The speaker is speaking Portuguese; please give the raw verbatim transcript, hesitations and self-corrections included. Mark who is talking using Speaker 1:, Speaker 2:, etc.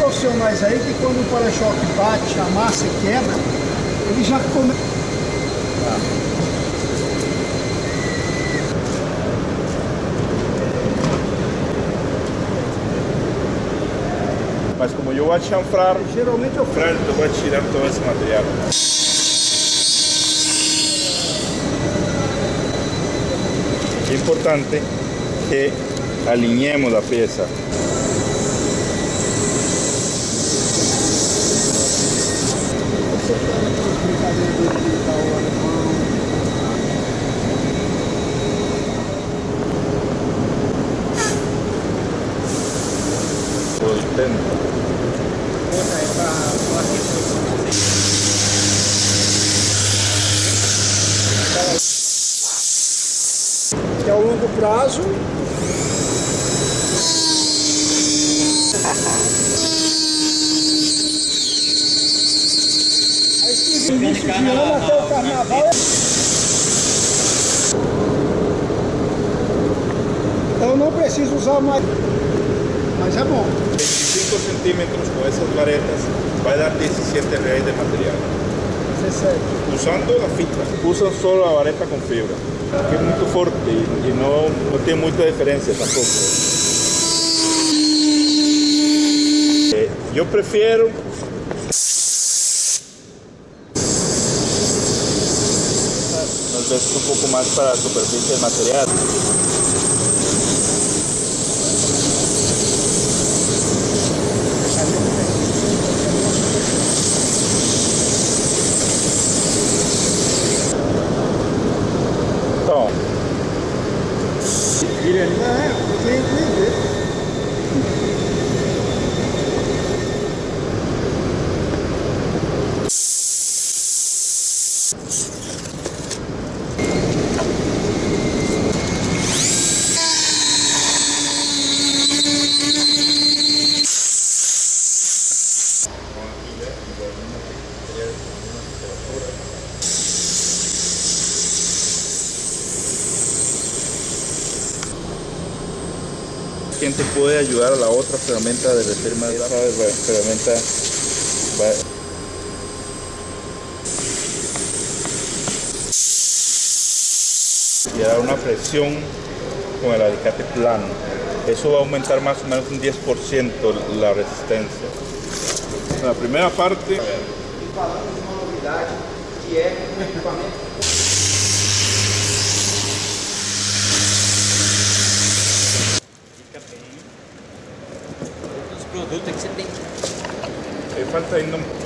Speaker 1: profissionais aí que quando o para-choque bate, amassa e quebra, ele já come... Ah.
Speaker 2: Mas como eu vou chanfrar,
Speaker 1: geralmente eu
Speaker 2: frente, eu vou tirar todo esse material. É importante que alinhemos a peça. oitenta.
Speaker 1: Que ao longo prazo esse início de ano até o carnaval. Então eu não preciso usar mais, mas é bom.
Speaker 2: vinte e cinco centímetros com essas varetas vai dar dezessete reais de material.
Speaker 1: dezessete.
Speaker 2: Usando a fita. Usam só a vareta com fibra, que é muito forte e não, não tem muita diferença tampoco. Eu prefiro às vezes um pouco mais para a superfície do material. Então, quien te puede ayudar a la otra ferramenta de derretir más rápido, la ferramenta va y dar una presión con el alicate plano. Eso va a aumentar más o menos un diez por ciento la resistencia. La primera parte
Speaker 3: Produto que você tem.
Speaker 2: falta ainda